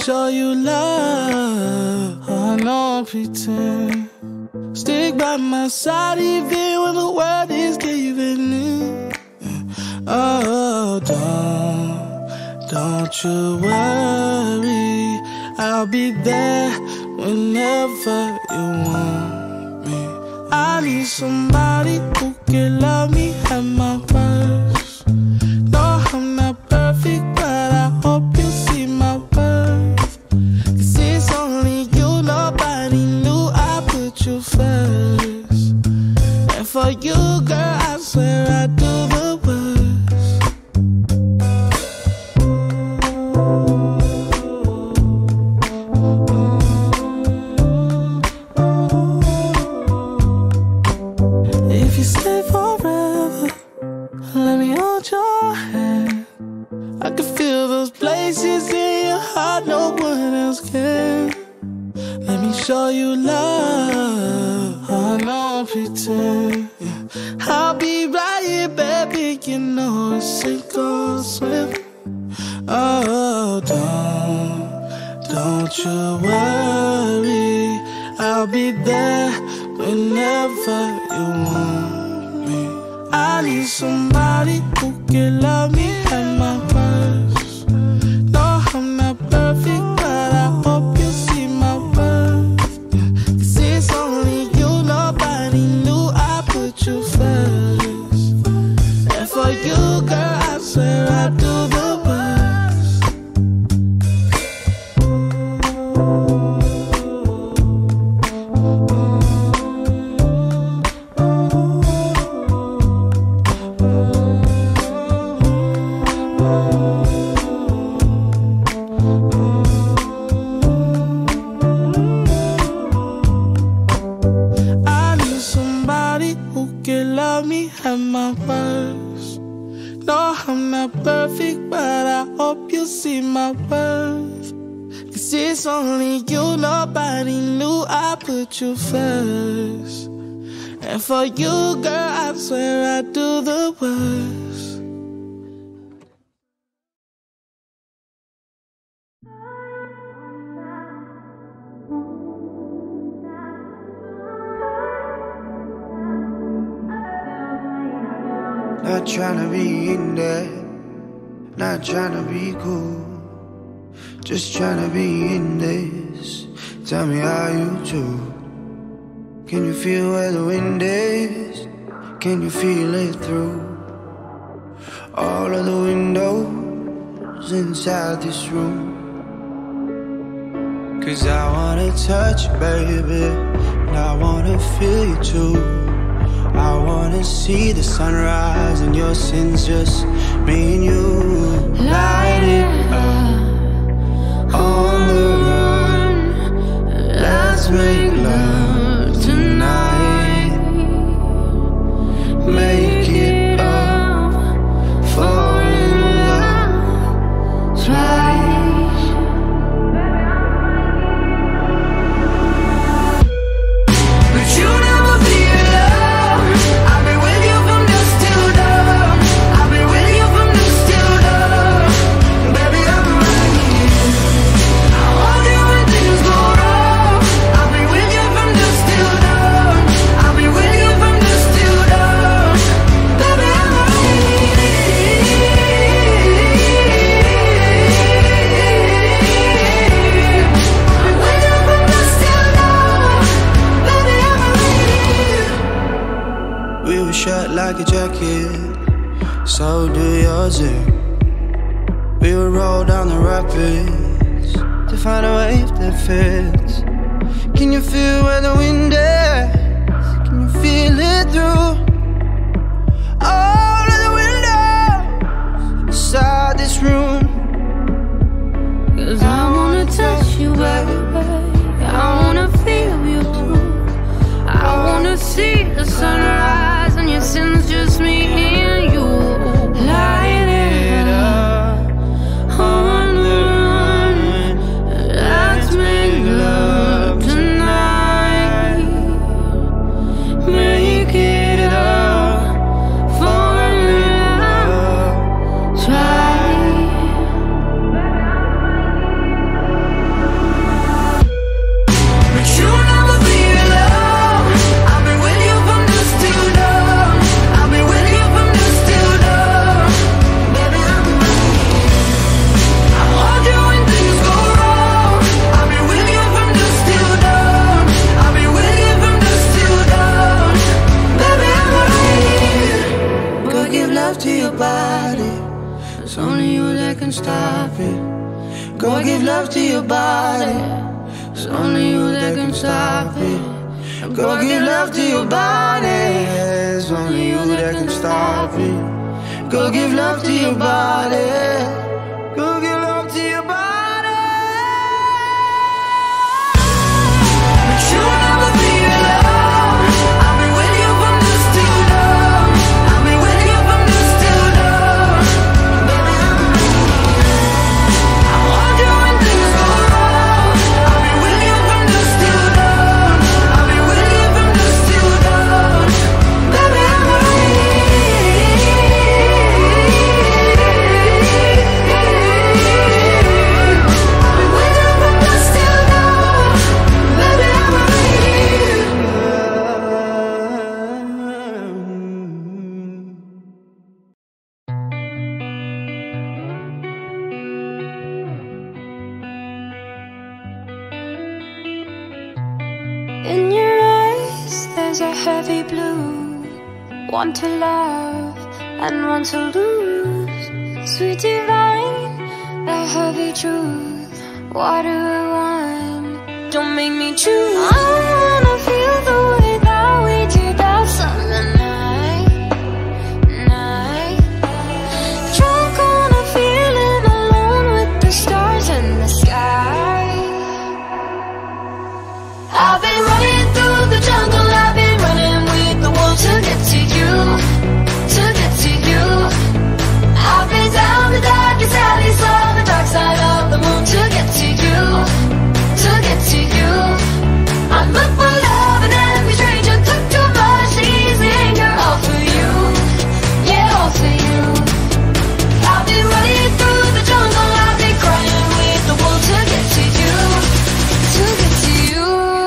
show you love. I don't pretend. Stick by my side even when the world is giving in. Oh, don't you worry, I'll be there whenever you want me. I need somebody who can love me at my worst. No, I'm not perfect, but I hope you see my worth. 'Cause it's only you, nobody knew I put you first. And for you, girl, I swear I do the worst. If you stay forever, let me hold your hand. I can feel those places in your heart no one else can. Let me show you love. I don't pretend. I'll be right here, baby. You know it's sink or swim. Oh, don't you worry, I'll be there whenever you want me. I need somebody who can love me at my worst. No, I'm not perfect, but I hope you see my worth. 'Cause it's only you, nobody knew I put you first. And for you, girl, I swear I do the worst. I need somebody who can love me at my worst. No, I'm not perfect, but I hope you see my worth. 'Cause it's only you, nobody knew I put you first. And for you, girl, I swear I do the worst. Not tryna be in there, not tryna be cool, just tryna be in this. Tell me how you do. Can you feel where the wind is? Can you feel it through all of the windows inside this room? 'Cause I wanna touch you, baby, and I wanna feel you too. I wanna see the sunrise and your sins, just me and you. Light it up on the run. Let's make love tonight. Make it up, fall in love twice. But you never feel love. I've been with you from dusk till dawn. I've been with you from dusk till dawn. Baby, I'm right here. I hold you when things go wrong. I've been with you from dusk till dawn. I've been with you from dusk till dawn. Baby, I'm right here. I'm with you from dusk till dawn. Baby, I'm right here. We were shut like a jacket, so do yours. We would roll down the rapids to find a wave that fits. Can you feel where the wind is? Can you feel it through all of the windows inside this room? 'Cause I wanna touch you, baby. I wanna feel you too. I wanna see the sunrise and your sins, just me and you. Light it up on the run. Let's make love tonight. Make it love to your body. It's only you that can stop it. Go give love to your body. It's only you that can stop it. Go give love to your body. It's only you that can stop it. Go give love to your body. Go give love to your body. But you'll never be alone. I'll be with you from dusk till dawn. I'll be with you from dusk till dawn. Baby, I want you when things go wrong. I'll be with you from dusk till dawn. I'll be with you from dusk till dawn. Baby, I'm in your eyes, there's a heavy blue. Want to love and want to lose. Sweet divine, the heavy truth. What do I want? Don't make me choose. I wanna feel the way that we did that summer night. Drunk on a feeling alone with the stars in the sky. I've been running through the jungle, I've been running with the wolves to get to you, to get to you. I've been down the darkest alleys, saw the dark side of the moon to get to you, to get to you. I look for love and every stranger took too much easy anger, all for you, yeah, all for you. I've been running through the jungle, I've been crying with the wolves to get to you, to get to you.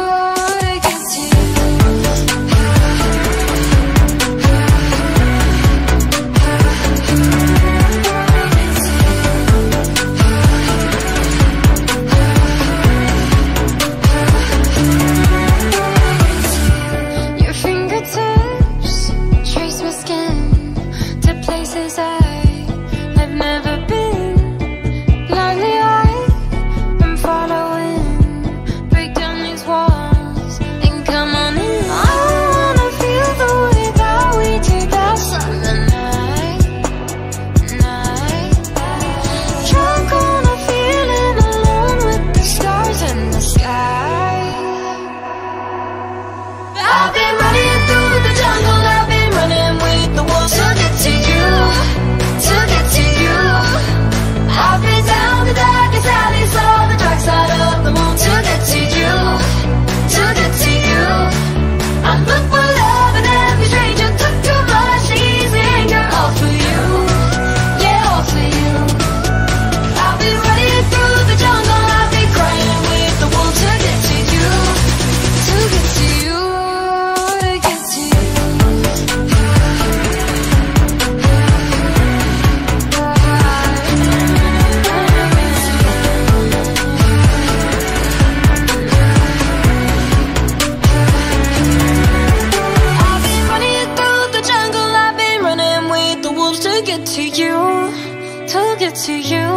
To you,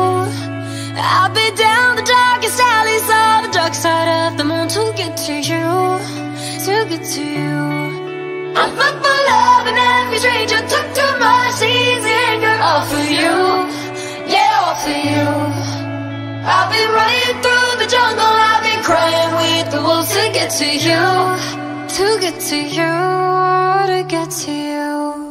I'll be down the darkest alleys, all the dark side of the moon to get to you, to get to you. I'm up for love and every stranger took too much easy anger, all for you, yeah, all for you. I've been running through the jungle, I've been crying with the wolves to get to you, to get to you, to get to you.